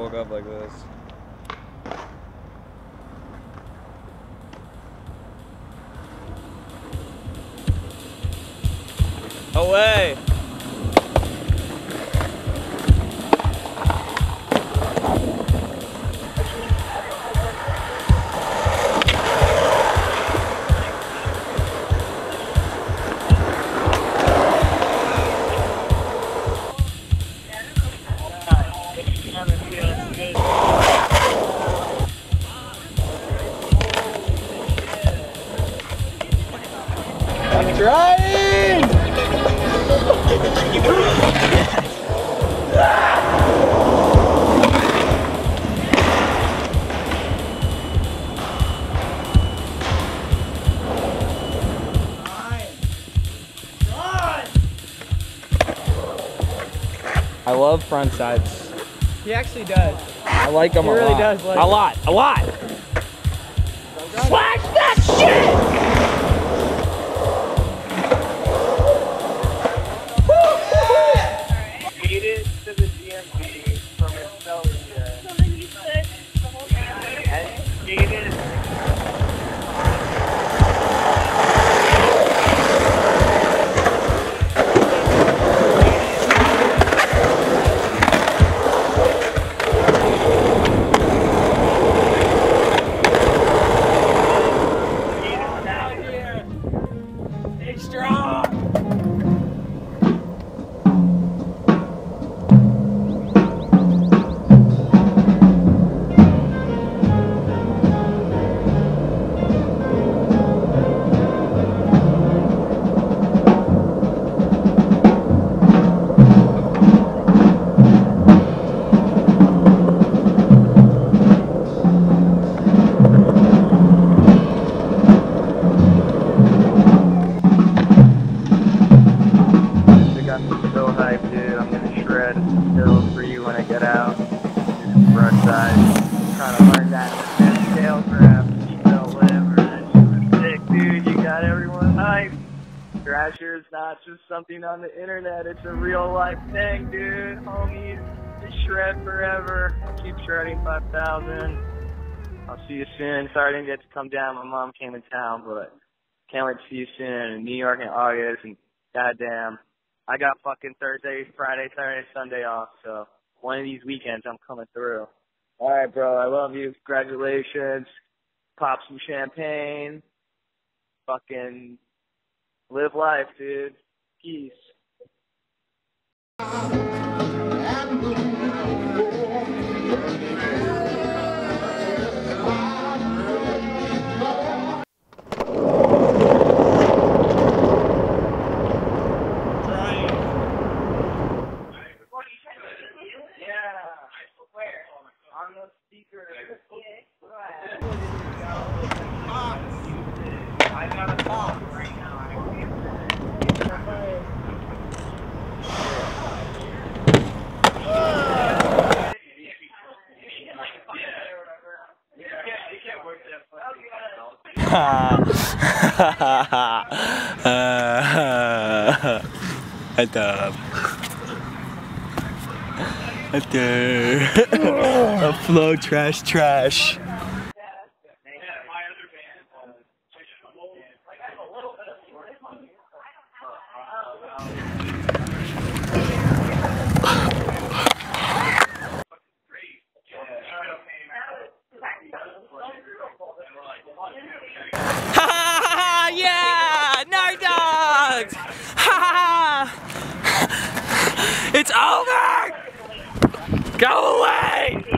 woke up like this. Away! I'm trying! I love front sides. He actually does. I like them a lot. He really does like a lot. A lot. Slash that shit! Skated to the DMV from Excelsior. And skated. So hyped, dude. I'm gonna shred hills for you when I get out. Front side. Trying to learn that tail grab, seatbelt, whatever. That shit was sick, dude. You got everyone hyped. Thrasher is not just something on the internet. It's a real life thing, dude. Homies, shred forever. Keep shredding 5,000. I'll see you soon. Sorry I didn't get to come down. My mom came in town, but can't wait to see you soon in New York in August. And goddamn, I got fucking Thursday, Friday, Saturday, Sunday off, so one of these weekends I'm coming through. Alright, bro, I love you. Congratulations. Pop some champagne. Fucking live life, dude. Peace. On the speaker. I gotta talk right now. You can't work A flow trash. Ha! Yeah! No dogs! Ha! It's over! Go away!